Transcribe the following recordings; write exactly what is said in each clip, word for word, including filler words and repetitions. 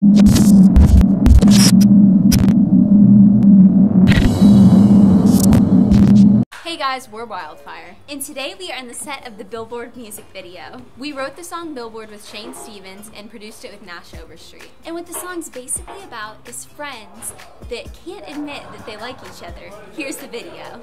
Hey guys, we're Wildfire, and today we are in the set of the Billboard music video. We wrote the song Billboard with Shane Stevens and produced it with Nash Overstreet. And what the song's basically about is friends that can't admit that they like each other. Here's the video.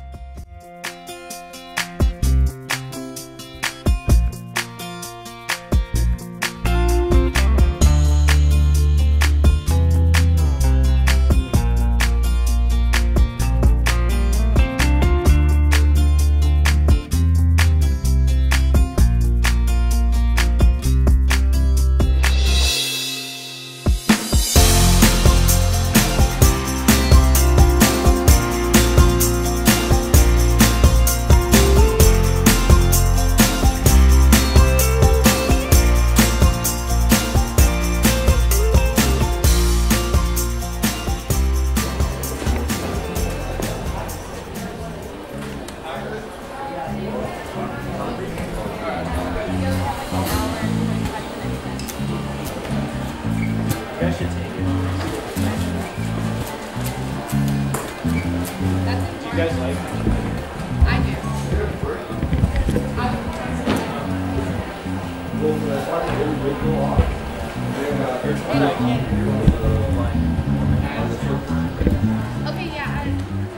I should take it. Do you guys like it? I do. Okay, yeah. I,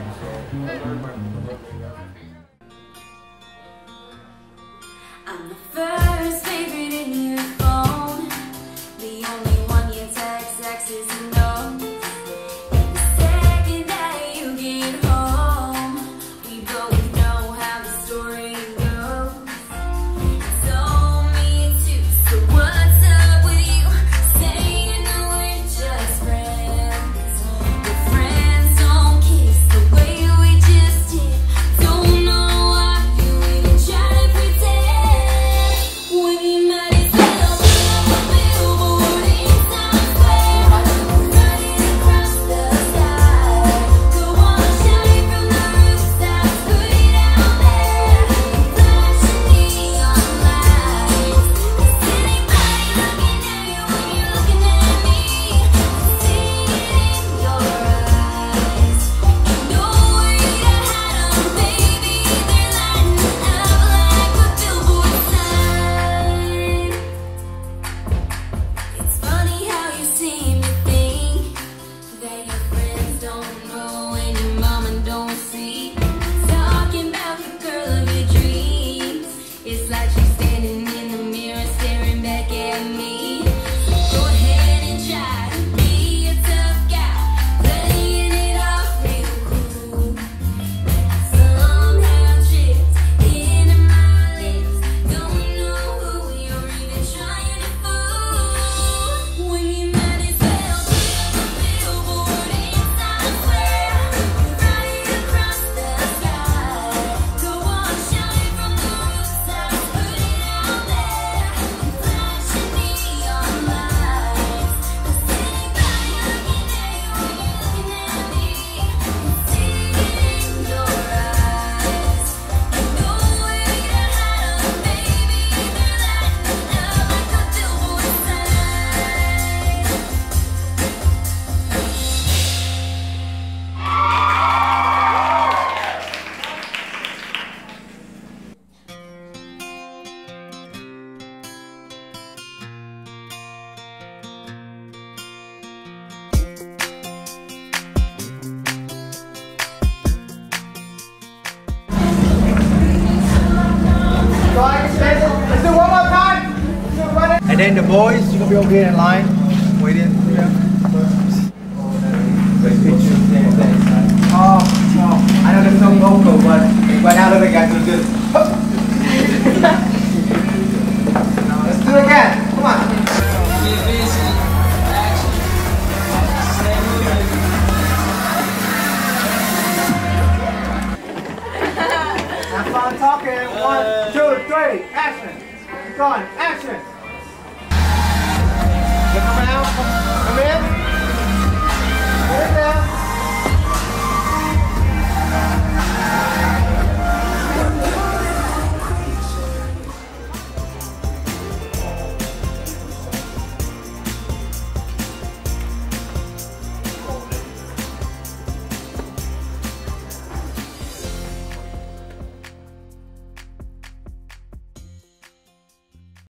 I'm the first favorite in your phone, the only one you text, exes and notes. And the second that you get home, we both know how the story goes. You told me to, so what's up with you? Saying that we're just friends, but friends don't kiss the way we just did. Don't know why you even try to pretend when you might as well put up a billboard in Times Square, running across the sky. Go on, shout it from the rooftops, put it out there, flashing neon lights. Is anybody looking at you when you're looking at me? See it in your eyes. Ain't nowhere to hide 'em, baby. They're lighting up like a billboard sign. It's funny how you seem to think that your friends don't know and your mama don't see. Talking about the girl of your dreams, it's like she's standing in the mirror staring back at me. So go ahead and try to be a tough guy, playing it off real cool. Somehow tripped into my lips, don't know who you're even trying to fool. When you might as well put up a billboard in Times Square, right across the sky. Go on, shout it from the rooftops, put it out there, flashing neon lights. Is anybody looking at you when you're looking at me? See it in your eyes. Ain't nowhere to hide 'em, baby. They're lighting up like a billboard sign. Let's do one more time. And then the boys, you're gonna be over here in line, waiting. Yeah. Oh, oh, I know there's no vocal, but but now the other guys will do. Let's do it again. Come on. Have fun talking. One, two, three, action. Go on, action. Look around. Come